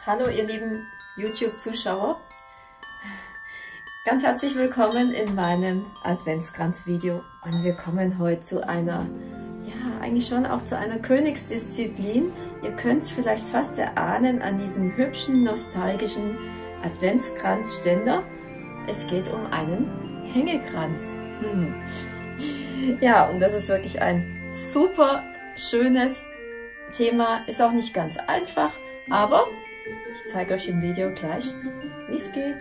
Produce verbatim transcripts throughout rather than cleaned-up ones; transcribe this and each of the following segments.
Hallo ihr lieben YouTube-Zuschauer, ganz herzlich willkommen in meinem Adventskranz-Video und wir kommen heute zu einer, ja eigentlich schon auch zu einer Königsdisziplin. Ihr könnt es vielleicht fast erahnen an diesem hübschen, nostalgischen Adventskranzständer. Es geht um einen Hängekranz. Hm. Ja, und das ist wirklich ein super schönes Thema, ist auch nicht ganz einfach, aber ich zeige euch im Video gleich, wie es geht.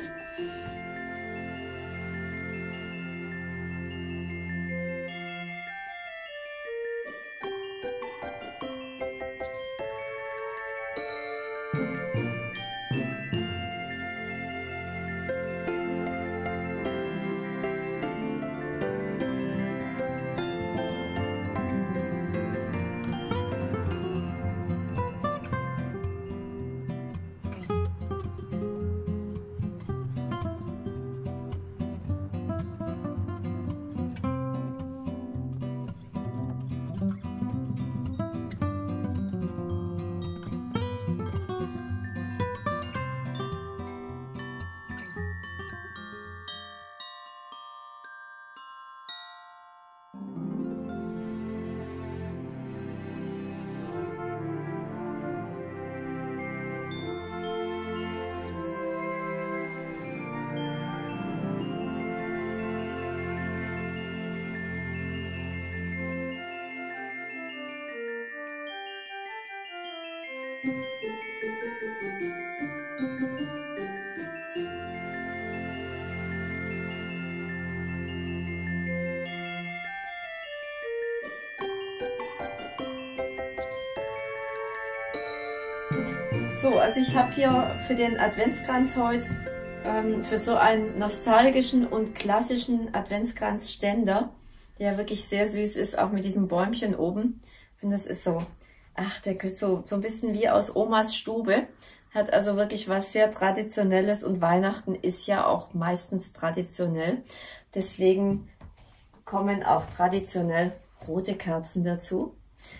So, also ich habe hier für den Adventskranz heute, ähm, für so einen nostalgischen und klassischen Adventskranzständer, der wirklich sehr süß ist, auch mit diesem Bäumchen oben. Und das ist so, ach, der ist so, so ein bisschen wie aus Omas Stube. Hat also wirklich was sehr Traditionelles und Weihnachten ist ja auch meistens traditionell. Deswegen kommen auch traditionell rote Kerzen dazu.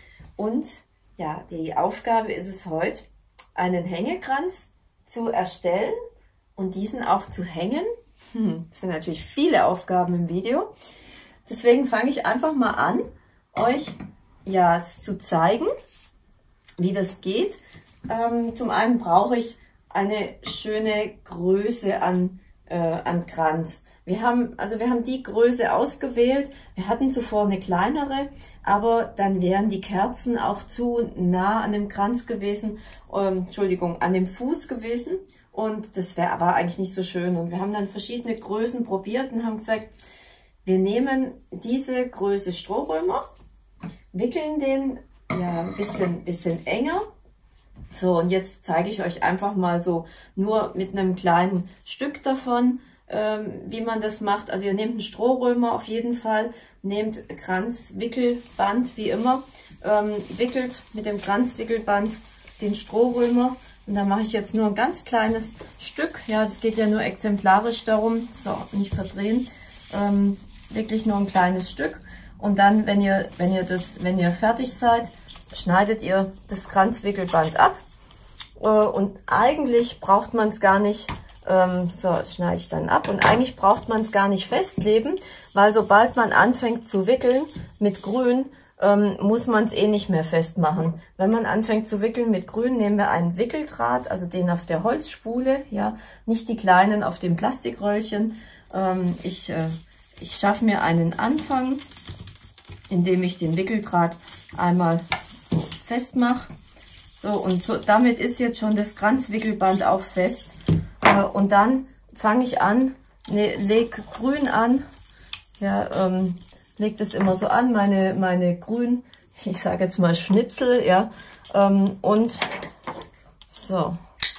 Und ja, die Aufgabe ist es heute, einen Hängekranz zu erstellen und diesen auch zu hängen. Hm, das sind natürlich viele Aufgaben im Video. Deswegen fange ich einfach mal an, euch ja zu zeigen, wie das geht. Ähm, zum einen brauche ich eine schöne Größe an, äh, an Kranz. Wir haben, also wir haben die Größe ausgewählt. Wir hatten zuvor eine kleinere, aber dann wären die Kerzen auch zu nah an dem Kranz gewesen, ähm, Entschuldigung, an dem Fuß gewesen. Und das wäre aber eigentlich nicht so schön. Und wir haben dann verschiedene Größen probiert und haben gesagt, wir nehmen diese Größe Strohrömer, wickeln den ja ein bisschen, bisschen enger. So, und jetzt zeige ich euch einfach mal so nur mit einem kleinen Stück davon, ähm, wie man das macht. Also ihr nehmt einen Strohrömer auf jeden Fall, nehmt Kranzwickelband wie immer, ähm, wickelt mit dem Kranzwickelband den Strohrömer. Und da mache ich jetzt nur ein ganz kleines Stück. Ja, es geht ja nur exemplarisch darum, so, nicht verdrehen, ähm, wirklich nur ein kleines Stück. Und dann, wenn ihr, wenn ihr das, wenn ihr fertig seid, schneidet ihr das Kranzwickelband ab. Äh, und eigentlich braucht man es gar nicht, ähm, so, das schneide ich dann ab. Und eigentlich braucht man es gar nicht festkleben, weil sobald man anfängt zu wickeln mit Grün, ähm, muss man es eh nicht mehr festmachen. Wenn man anfängt zu wickeln mit Grün, nehmen wir einen Wickeldraht, also den auf der Holzspule, ja, nicht die kleinen auf dem Plastikröllchen. Ähm, ich äh, ich schaffe mir einen Anfang, indem ich den Wickeldraht einmal so festmache. So, und so, damit ist jetzt schon das Kranzwickelband auch fest. Äh, und dann fange ich an, ne, leg Grün an, ja, ähm, leg das immer so an, meine, meine Grün, ich sage jetzt mal Schnipsel, ja, ähm, und so,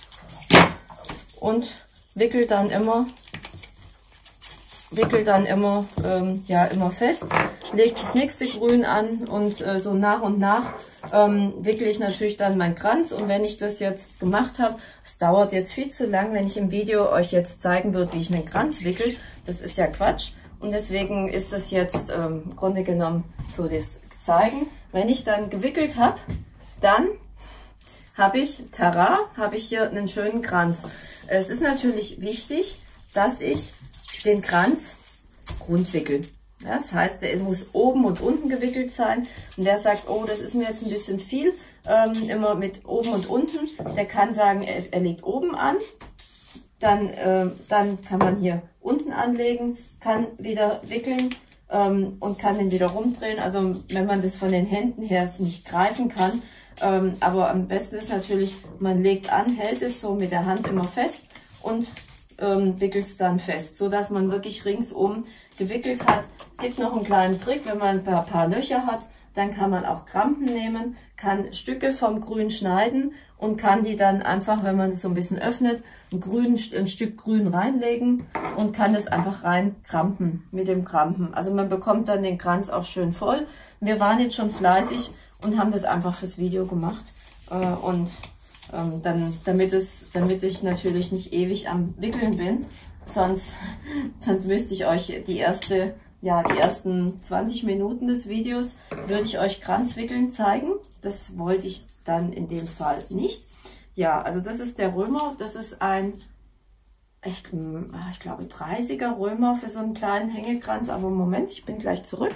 und wickel dann immer, wickel dann immer, ähm, ja, immer fest, leg das nächste Grün an und äh, so nach und nach ähm, wickle ich natürlich dann meinen Kranz. Und wenn ich das jetzt gemacht habe, es dauert jetzt viel zu lang, wenn ich im Video euch jetzt zeigen würde, wie ich einen Kranz wickel, das ist ja Quatsch. Und deswegen ist das jetzt ähm, im Grunde genommen so das Zeigen. Wenn ich dann gewickelt habe, dann habe ich, tada, habe ich hier einen schönen Kranz. Es ist natürlich wichtig, dass ich den Kranz rund wickel. Ja, das heißt, der muss oben und unten gewickelt sein. Und der sagt, oh, das ist mir jetzt ein bisschen viel, ähm, immer mit oben und unten. Der kann sagen, er, er legt oben an. Dann, äh, dann kann man hier unten anlegen, kann wieder wickeln ähm, und kann den wieder rumdrehen. Also wenn man das von den Händen her nicht greifen kann. Ähm, aber am besten ist natürlich, man legt an, hält es so mit der Hand immer fest und ähm, wickelt es dann fest, so dass man wirklich ringsum gewickelt hat. Es gibt noch einen kleinen Trick, wenn man ein paar, paar Löcher hat, dann kann man auch Krampen nehmen, kann Stücke vom Grün schneiden und kann die dann einfach, wenn man es so ein bisschen öffnet, ein, Grün, ein Stück Grün reinlegen und kann das einfach rein krampen mit dem Krampen. Also man bekommt dann den Kranz auch schön voll. Wir waren jetzt schon fleißig und haben das einfach fürs Video gemacht äh, und ähm, dann, damit, es, damit ich natürlich nicht ewig am Wickeln bin, sonst, sonst müsste ich euch die erste, ja, die ersten zwanzig Minuten des Videos würde ich euch Kranzwickeln zeigen. Das wollte ich dann in dem Fall nicht. Ja, also das ist der Römer, das ist ein, ich, ich glaube dreißiger Römer für so einen kleinen Hängekranz, aber Moment, ich bin gleich zurück.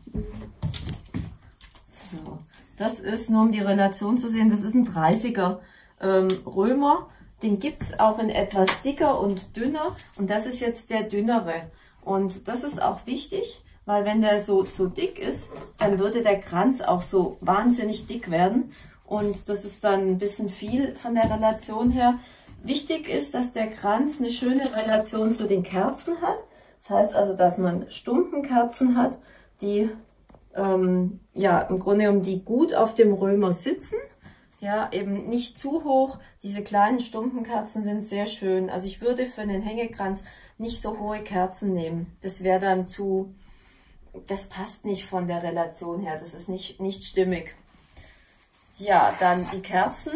So, das ist, nur um die Relation zu sehen, das ist ein dreißiger ähm, Römer. Den gibt es auch in etwas dicker und dünner und das ist jetzt der dünnere. Und das ist auch wichtig, weil wenn der so, so dick ist, dann würde der Kranz auch so wahnsinnig dick werden. Und das ist dann ein bisschen viel von der Relation her. Wichtig ist, dass der Kranz eine schöne Relation zu den Kerzen hat. Das heißt also, dass man Stumpenkerzen hat, die ähm, ja im Grunde genommen die gut auf dem Römer sitzen. Ja, eben nicht zu hoch. Diese kleinen Stumpenkerzen sind sehr schön. Also ich würde für den Hängekranz nicht so hohe Kerzen nehmen. Das wäre dann zu, das passt nicht von der Relation her. Das ist nicht, nicht stimmig. Ja, dann die Kerzen.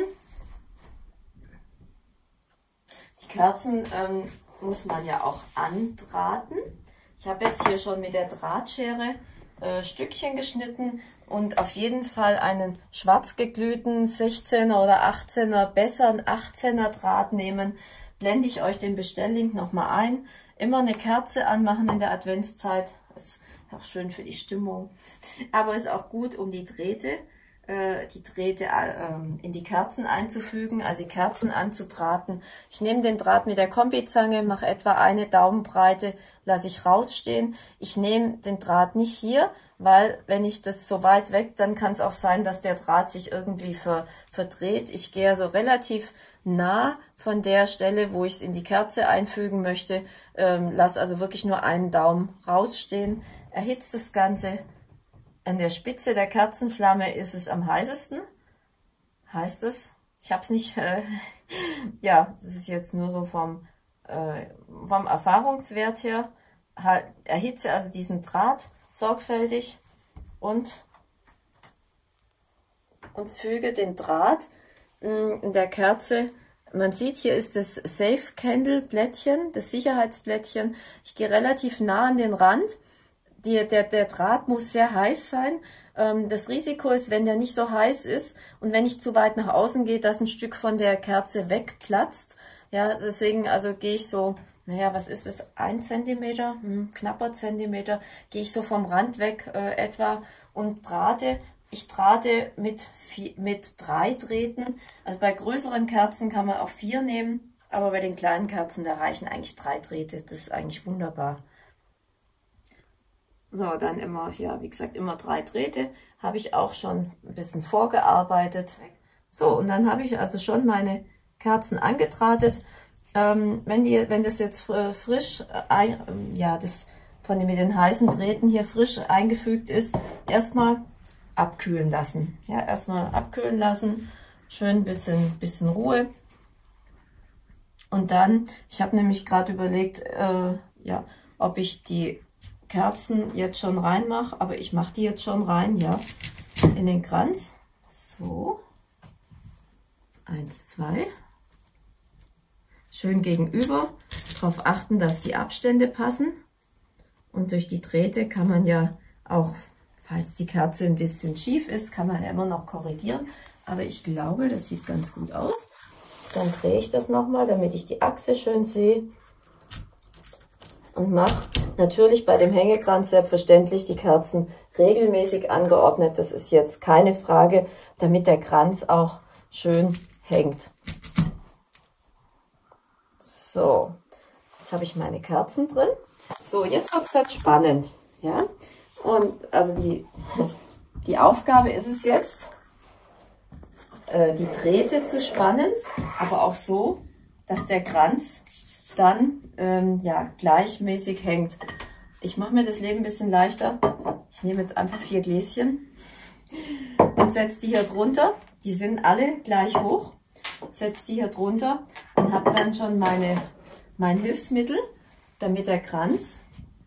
Die Kerzen ähm, muss man ja auch andrahten. Ich habe jetzt hier schon mit der Drahtschere äh, Stückchen geschnitten und auf jeden Fall einen schwarz geglühten sechzehner oder achtzehner, besser einen achtzehner Draht nehmen. Blende ich euch den Bestelllink nochmal ein. Immer eine Kerze anmachen in der Adventszeit. Das ist auch schön für die Stimmung. Aber ist auch gut, um die Drähte, äh, die Drähte äh, in die Kerzen einzufügen, also die Kerzen anzudrahten. Ich nehme den Draht mit der Kombizange, mache etwa eine Daumenbreite, lasse ich rausstehen. Ich nehme den Draht nicht hier, weil wenn ich das so weit weg, dann kann es auch sein, dass der Draht sich irgendwie ver, verdreht. Ich gehe also relativ nah von der Stelle, wo ich es in die Kerze einfügen möchte, ähm, lasse also wirklich nur einen Daumen rausstehen, erhitze das Ganze. An der Spitze der Kerzenflamme ist es am heißesten, heißt es. Ich habe es nicht, äh, ja, das ist jetzt nur so vom, äh, vom Erfahrungswert her. Halt, erhitze also diesen Draht sorgfältig und, und füge den Draht in der Kerze. Man sieht, hier ist das Safe Candle Blättchen, das Sicherheitsblättchen. Ich gehe relativ nah an den Rand. Die, der, der Draht muss sehr heiß sein. Ähm, das Risiko ist, wenn der nicht so heiß ist und wenn ich zu weit nach außen gehe, dass ein Stück von der Kerze wegplatzt. Ja, deswegen also gehe ich so, naja, was ist es, ein Zentimeter, hm, knapper Zentimeter, gehe ich so vom Rand weg äh, etwa und drahte. Ich drahte mit, vier, mit drei Drähten. Also bei größeren Kerzen kann man auch vier nehmen, aber bei den kleinen Kerzen, da reichen eigentlich drei Drähte. Das ist eigentlich wunderbar. So, dann immer, ja, wie gesagt, immer drei Drähte. Habe ich auch schon ein bisschen vorgearbeitet. So, und dann habe ich also schon meine Kerzen angedrahtet. Ähm, wenn, die, wenn das jetzt frisch, äh, ja, das von den, mit den heißen Drähten hier frisch eingefügt ist, erstmal abkühlen lassen. Ja, erstmal abkühlen lassen, schön ein bisschen, bisschen Ruhe. Und dann, ich habe nämlich gerade überlegt, äh, ja, ob ich die Kerzen jetzt schon reinmache, aber ich mache die jetzt schon rein, ja, in den Kranz. So, eins, zwei. Schön gegenüber, darauf achten, dass die Abstände passen. Und durch die Drähte kann man ja auch, falls die Kerze ein bisschen schief ist, kann man ja immer noch korrigieren. aber ich glaube, das sieht ganz gut aus. Dann drehe ich das nochmal, damit ich die Achse schön sehe. Und mache natürlich bei dem Hängekranz selbstverständlich die Kerzen regelmäßig angeordnet. Das ist jetzt keine Frage, damit der Kranz auch schön hängt. So, jetzt habe ich meine Kerzen drin. So, jetzt wird es dann spannend. Ja? Und also die, die Aufgabe ist es jetzt, äh, die Drähte zu spannen, aber auch so, dass der Kranz dann ähm, ja, gleichmäßig hängt. Ich mache mir das Leben ein bisschen leichter. Ich nehme jetzt einfach vier Gläschen und setze die hier drunter. Die sind alle gleich hoch. Setze die hier drunter und habe dann schon meine, mein Hilfsmittel, damit der Kranz,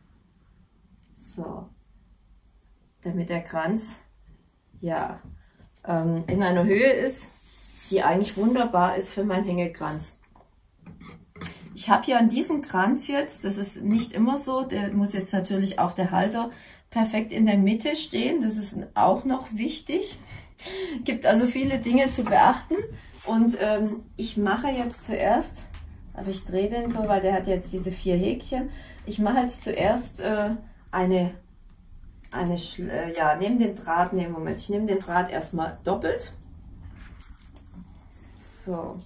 so, damit der Kranz ja, ähm, in einer Höhe ist, die eigentlich wunderbar ist für meinen Hängekranz. Ich habe hier an diesem Kranz jetzt, das ist nicht immer so, der muss jetzt natürlich auch der Halter perfekt in der Mitte stehen. Das ist auch noch wichtig. Gibt also viele Dinge zu beachten. Und ähm, ich mache jetzt zuerst, aber ich drehe den so, weil der hat jetzt diese vier Häkchen. Ich mache jetzt zuerst äh, eine, eine äh, ja, nehme den Draht, nee, Moment, ich nehme den Draht erstmal doppelt. So.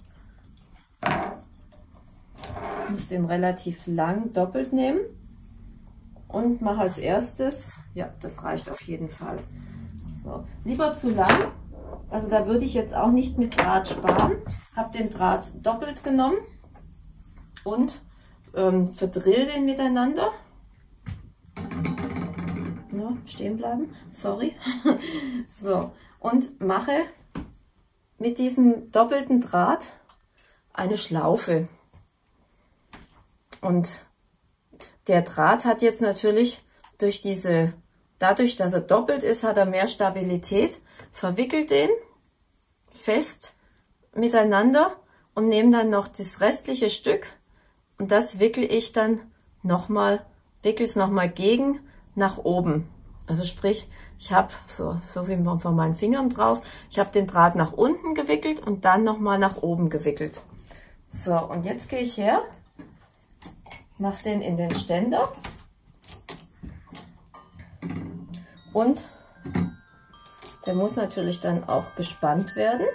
Ich muss den relativ lang doppelt nehmen und mache als erstes, ja, das reicht auf jeden Fall. So, lieber zu lang, also da würde ich jetzt auch nicht mit Draht sparen. Habe den Draht doppelt genommen und ähm, verdrill den miteinander. Ja, stehen bleiben, sorry. So, und mache mit diesem doppelten Draht eine Schlaufe. Und der Draht hat jetzt natürlich durch diese, dadurch, dass er doppelt ist, hat er mehr Stabilität. Verwickelt den fest miteinander und nehme dann noch das restliche Stück und das wickel ich dann nochmal, wickel es nochmal gegen nach oben. Also sprich, ich habe so, so wie von meinen Fingern drauf, ich habe den Draht nach unten gewickelt und dann nochmal nach oben gewickelt. So, und jetzt gehe ich her, mache den in den Ständer und der muss natürlich dann auch gespannt werden.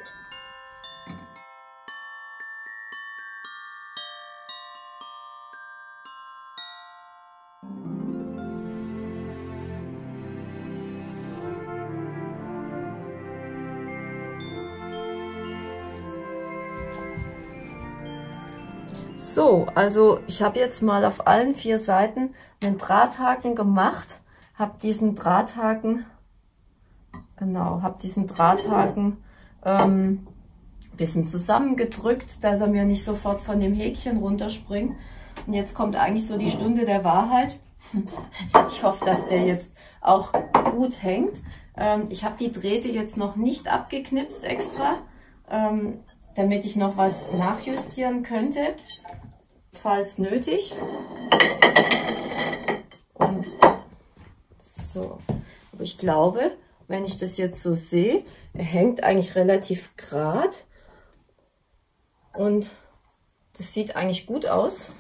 So, also ich habe jetzt mal auf allen vier Seiten einen Drahthaken gemacht, habe diesen Drahthaken, genau, habe diesen Drahthaken ähm, ein bisschen zusammengedrückt, dass er mir nicht sofort von dem Häkchen runterspringt. Und jetzt kommt eigentlich so die Stunde der Wahrheit. Ich hoffe, dass der jetzt auch gut hängt. Ähm, ich habe die Drähte jetzt noch nicht abgeknipst extra, ähm, damit ich noch was nachjustieren könnte, falls nötig. Und so, aber ich glaube, wenn ich das jetzt so sehe, er hängt eigentlich relativ gerade und das sieht eigentlich gut aus,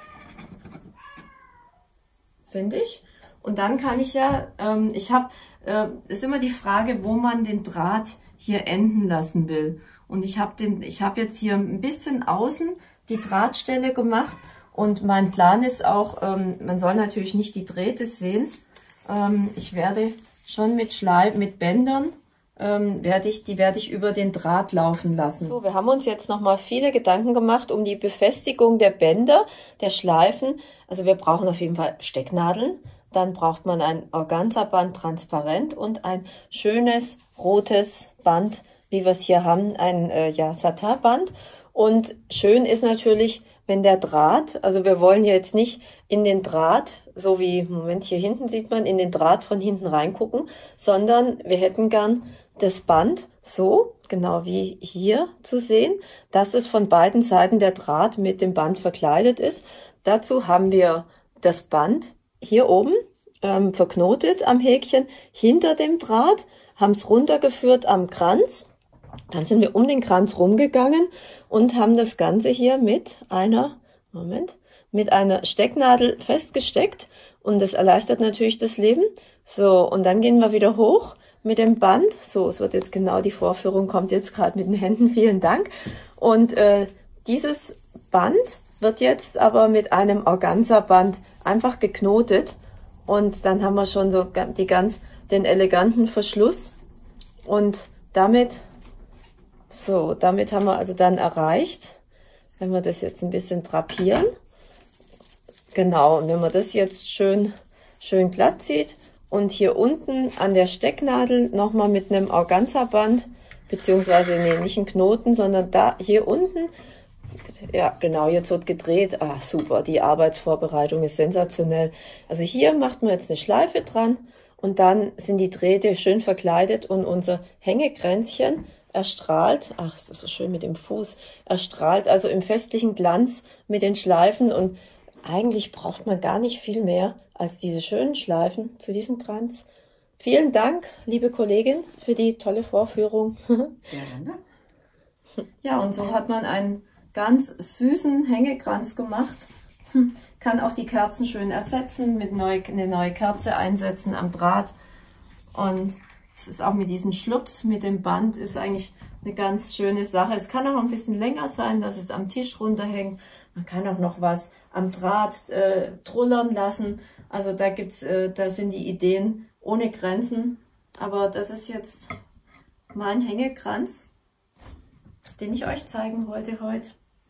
finde ich. Und dann kann ich ja, ähm, ich habe, äh, ist immer die Frage, wo man den Draht hier enden lassen will. Und ich habe den, ich habe jetzt hier ein bisschen außen die Drahtstelle gemacht und mein Plan ist auch, ähm, man soll natürlich nicht die Drähte sehen. Ähm, ich werde schon mit Schleif, mit Bändern, ähm, werde ich, die werde ich über den Draht laufen lassen. So, wir haben uns jetzt nochmal viele Gedanken gemacht um die Befestigung der Bänder, der Schleifen. Also wir brauchen auf jeden Fall Stecknadeln. Dann braucht man ein Organza-Band transparent und ein schönes rotes Band, wie wir es hier haben, ein äh, ja, Satin-Band. Und schön ist natürlich, wenn der Draht, also wir wollen jetzt nicht in den Draht, so wie, Moment, hier hinten sieht man, in den Draht von hinten reingucken, sondern wir hätten gern das Band so, genau wie hier zu sehen, dass es von beiden Seiten der Draht mit dem Band verkleidet ist. Dazu haben wir das Band hier oben ähm, verknotet am Häkchen hinter dem Draht, haben es runtergeführt am Kranz Dann sind wir um den Kranz rumgegangen und haben das Ganze hier mit einer, Moment, mit einer Stecknadel festgesteckt und das erleichtert natürlich das Leben. So, und dann gehen wir wieder hoch mit dem Band. So, es wird jetzt genau, die Vorführung kommt jetzt gerade mit den Händen, vielen Dank. Und äh, dieses Band wird jetzt aber mit einem Organza-Band einfach geknotet und dann haben wir schon so die ganz, den eleganten Verschluss und damit, so, damit haben wir also dann erreicht, wenn wir das jetzt ein bisschen drapieren, genau, und wenn man das jetzt schön, schön glatt zieht und hier unten an der Stecknadel nochmal mit einem Organza-Band, beziehungsweise nee, nicht einen Knoten, sondern da, hier unten, ja, genau, jetzt wird gedreht. Ah, super, die Arbeitsvorbereitung ist sensationell. Also hier macht man jetzt eine Schleife dran und dann sind die Drähte schön verkleidet und unser Hängekränzchen erstrahlt, ach, es ist so schön mit dem Fuß, erstrahlt also im festlichen Glanz mit den Schleifen und eigentlich braucht man gar nicht viel mehr als diese schönen Schleifen zu diesem Kranz. Vielen Dank, liebe Kollegin, für die tolle Vorführung. Gerne. Ja, und so hat man einen ganz süßen Hängekranz gemacht. Kann auch die Kerzen schön ersetzen, mit neu, eine neue Kerze einsetzen am Draht. Und es ist auch mit diesem Schlups, mit dem Band, ist eigentlich eine ganz schöne Sache. Es kann auch ein bisschen länger sein, dass es am Tisch runterhängt. Man kann auch noch was am Draht äh, trullern lassen. Also da gibt's, äh, da sind die Ideen ohne Grenzen. Aber das ist jetzt mein Hängekranz, den ich euch zeigen wollte heute.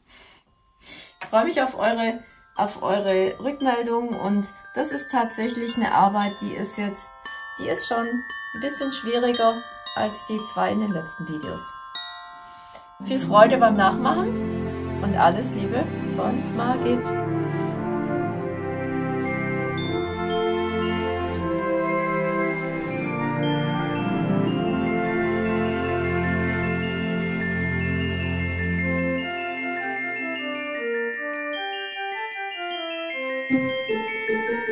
Ich freue mich auf eure, auf eure Rückmeldung und das ist tatsächlich eine Arbeit, die ist jetzt, die ist schon ein bisschen schwieriger als die zwei in den letzten Videos. Viel Freude beim Nachmachen und alles Liebe von Margit. Thank you.